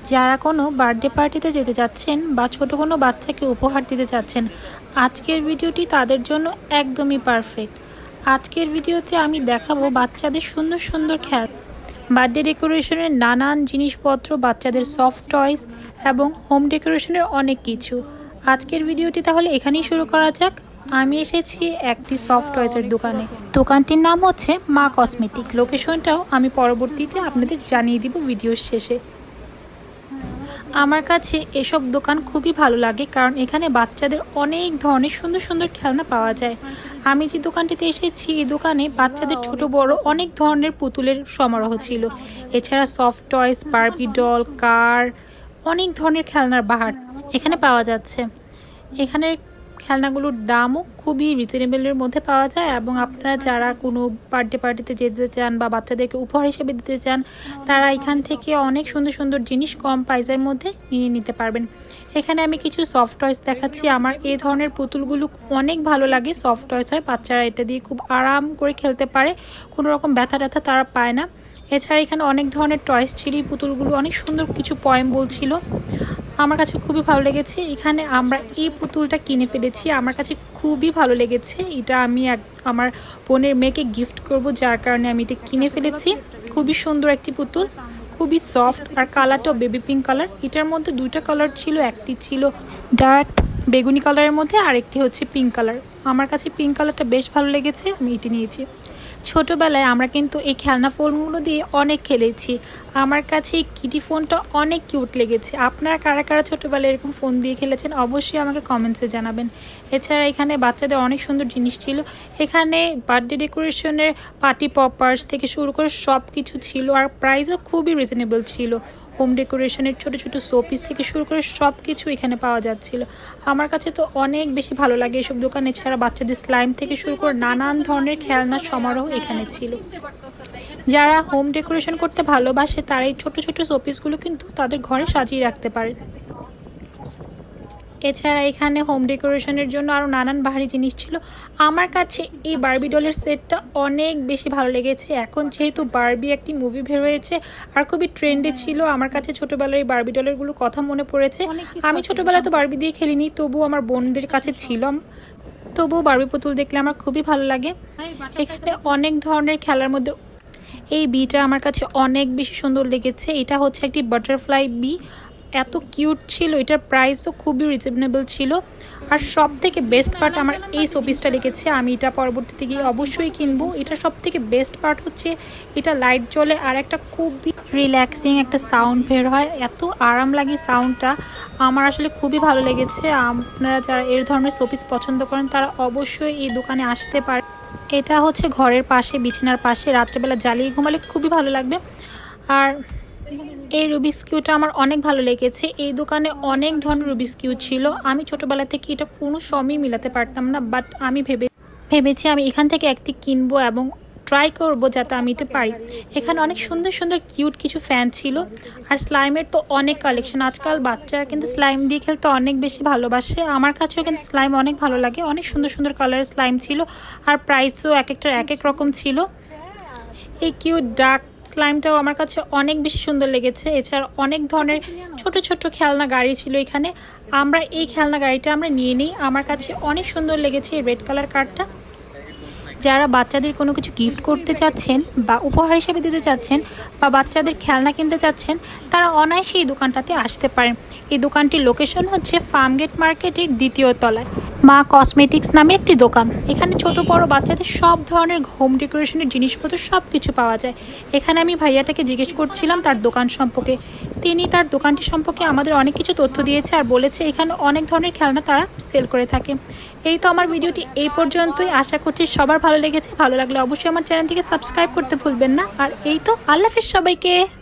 যারা কোনো বার্থডে পার্টিতে যেতে যাচ্ছেন বা ছোট কোনো বাচ্চাকে উপহার দিতে চাচ্ছেন, আজকের ভিডিওটি তাদের জন্য একদমই পারফেক্ট। আজকের ভিডিওতে আমি দেখাবো বাচ্চাদের সুন্দর সুন্দর খেলনা, বার্থডে ডেকোরেশনের নানান জিনিসপত্র, বাচ্চাদের সফট টয়স এবং হোম ডেকোরেশনের অনেক কিছু। আজকের ভিডিওটি তাহলে এখানেই শুরু করা যাক। আমি এসেছি একটি সফট টয়েসের দোকানে। দোকানটির নাম হচ্ছে মা কসমেটিক্স। লোকেশনটাও আমি পরবর্তীতে আপনাদের জানিয়ে দিব ভিডিওর শেষে। আমার কাছে এসব দোকান খুবই ভালো লাগে, কারণ এখানে বাচ্চাদের অনেক ধরনের সুন্দর সুন্দর খেলনা পাওয়া যায়। আমি যে দোকানটিতে এসেছি, এই দোকানে বাচ্চাদের ছোট বড় অনেক ধরনের পুতুলের সমারোহ ছিল। এছাড়া soft toys, Barbie doll, car, অনেক ধরনের খেলনার বাহার এখানে পাওয়া যাচ্ছে। এখানের খেলনাগুলোর দামও খুবই রিজনেবলের মধ্যে পাওয়া যায়, এবং আপনারা যারা কোনো বার্থডে পার্টিতে যেতে চান বা বাচ্চাদেরকে উপহার হিসেবে দিতে চান, তারা এখান থেকে অনেক সুন্দর সুন্দর জিনিস কম প্রাইসের মধ্যে নিয়ে নিতে পারবেন। এখানে আমি কিছু সফট টয়স দেখাচ্ছি। আমার এই ধরনের পুতুলগুলো অনেক ভালো লাগে। সফট টয়স হয়, বাচ্চারা এটা দিয়ে খুব আরাম করে খেলতে পারে, কোনো রকম ব্যথা ট্যাথা তারা পায় না। এছাড়া এখানে অনেক ধরনের টয়স ছিল। এই পুতুলগুলো অনেক সুন্দর কিছু পয়েম বলছিল, আমার কাছে খুবই ভালো লেগেছে। এখানে আমরা এই পুতুলটা কিনে ফেলেছি, আমার কাছে খুবই ভালো লেগেছে। এটা আমি আমার বোনের মেয়েকে গিফট করব, যার কারণে আমি এটা কিনে ফেলেছি। খুবই সুন্দর একটি পুতুল, খুবই সফট, আর কালারটাও বেবি পিঙ্ক কালার। এটার মধ্যে দুইটা কালার ছিল, একটি ছিল ডার্ক বেগুনি কালারের মধ্যে, আর একটি হচ্ছে পিঙ্ক কালার। আমার কাছে পিঙ্ক কালারটা বেশ ভালো লেগেছে, আমি এটি নিয়েছি। ছোটোবেলায় আমরা কিন্তু এই খেলনা ফোনগুলো দিয়ে অনেক খেলেছি। আমার কাছে এই কিটি ফোনটা অনেক কিউট লেগেছে। আপনারা কারা কারা ছোটোবেলায় এরকম ফোন দিয়ে খেলেছেন অবশ্যই আমাকে কমেন্টসে জানাবেন। এছাড়া এখানে বাচ্চাদের অনেক সুন্দর জিনিস ছিল। এখানে বার্থডে ডেকোরেশনের পার্টি পপার্স থেকে শুরু করে সব কিছু ছিল, আর প্রাইসও খুবই রিজনেবল ছিল। হোম ডেকোরেশনের ছোট ছোট শোপিস থেকে শুরু করে সব কিছু এখানে পাওয়া যাচ্ছিল। আমার কাছে তো অনেক বেশি ভালো লাগে এসব দোকান। এছাড়া বাচ্চাদের স্লাইম থেকে শুরু করে নানান ধরনের খেলনা সমারোহ এখানে ছিল। যারা হোম ডেকোরেশন করতে ভালোবাসে, তারা এই ছোট ছোট শোপিসগুলো কিন্তু তাদের ঘরে সাজিয়ে রাখতে পারে। এছাড়া এখানে হোম ডেকোরেশনের জন্য আরও নানান বাহারি জিনিস ছিল। আমার কাছে এই বারবি ডলের সেটটা অনেক বেশি ভালো লেগেছে। এখন যেহেতু বারবি একটি মুভি বের হয়েছে আর খুবই ট্রেন্ডে ছিল, আমার কাছে ছোটোবেলার এই বারবি ডলেরগুলো কথা মনে পড়েছে। আমি ছোটোবেলায় তো বারবি দিয়ে খেলিনি, তবুও আমার বোনদের কাছে ছিলাম, তবুও বারবি পুতুল দেখলে আমার খুবই ভালো লাগে। এখানে অনেক ধরনের খেলার মধ্যে এই বিটা আমার কাছে অনেক বেশি সুন্দর লেগেছে। এটা হচ্ছে একটি বাটারফ্লাই বি, এত কিউট ছিল। এটার প্রাইসও খুবই রিজনেবল ছিল। আর সব থেকে বেস্ট পার্ট আমার এই শোপিসটা লেগেছে, আমি এটা পরবর্তীতে গিয়ে অবশ্যই কিনবো। এটা সব থেকে বেস্ট পার্ট হচ্ছে এটা লাইট জ্বলে আর একটা খুবই রিল্যাক্সিং একটা সাউন্ড বের হয়, এত আরাম লাগে সাউন্ডটা। আমার আসলে খুবই ভালো লেগেছে। আপনারা যারা এর ধরনের শোপিস পছন্দ করেন, তারা অবশ্যই এই দোকানে আসতে পারে। এটা হচ্ছে ঘরের পাশে, বিছানার পাশে, রাত্রেবেলা জ্বালিয়ে ঘুমালে খুবই ভালো লাগবে। আর এই রুবিক্স কিউবটা আমার অনেক ভালো লেগেছে। এই দোকানে অনেক ধরনের রুবিক্স কিউব ছিল। আমি ছোটোবেলা থেকে এটা কোনো সময় মিলাতে পারতাম না, বাট আমি ভেবেছি আমি এখান থেকে একটি কিনবো এবং ট্রাই করবো যাতে আমি এটা পারি। এখানে অনেক সুন্দর সুন্দর কিউট কিছু ফ্যান ছিল, আর স্লাইমের তো অনেক কালেকশন। আজকাল বাচ্চারা কিন্তু স্লাইম দিয়ে খেলতে অনেক বেশি ভালোবাসে। আমার কাছেও কিন্তু স্লাইম অনেক ভালো লাগে। অনেক সুন্দর সুন্দর কালারের স্লাইম ছিল, আর প্রাইসও এক একটার এক এক রকম ছিল। এই কিউট ডার্ক স্লাইমটাও আমার কাছে অনেক বেশি সুন্দর লেগেছে। এছাড়া অনেক ধরনের ছোট ছোট খেলনা গাড়ি ছিল এখানে। আমরা এই খেলনা গাড়িটা আমরা নিয়ে নিই। আমার কাছে অনেক সুন্দর লেগেছে এই রেড কালার কারটা। যারা বাচ্চাদের কোনো কিছু গিফট করতে চাচ্ছেন বা উপহার হিসেবে দিতে চাচ্ছেন বা বাচ্চাদের খেলনা কিনতে চাচ্ছেন, তারা অনায়াসে এই দোকানটাতে আসতে পারেন। এই দোকানটির লোকেশন হচ্ছে ফার্মগেট মার্কেটের 2য় তলায় মা কসমেটিক্স নামে একটি দোকান। এখানে ছোট বড় বাচ্চাদের সব ধরনের হোম ডেকোরেশনের জিনিসপত্র সব কিছু পাওয়া যায়। এখানে আমি ভাইয়াটাকে জিজ্ঞেস করছিলাম তার দোকান সম্পর্কে। তিনি তার দোকানটি সম্পর্কে আমাদের অনেক কিছু তথ্য দিয়েছে, আর বলেছে এখানে অনেক ধরনের খেলনা তারা সেল করে থাকে। এই তো আমার ভিডিওটি এই পর্যন্তই। আশা করছি সবার ভালো লেগেছে। ভালো লাগলে অবশ্যই আমার চ্যানেলটিকে সাবস্ক্রাইব করতে ভুলবেন না। আর এই তো, আল্লাহ হাফেজ সবাইকে।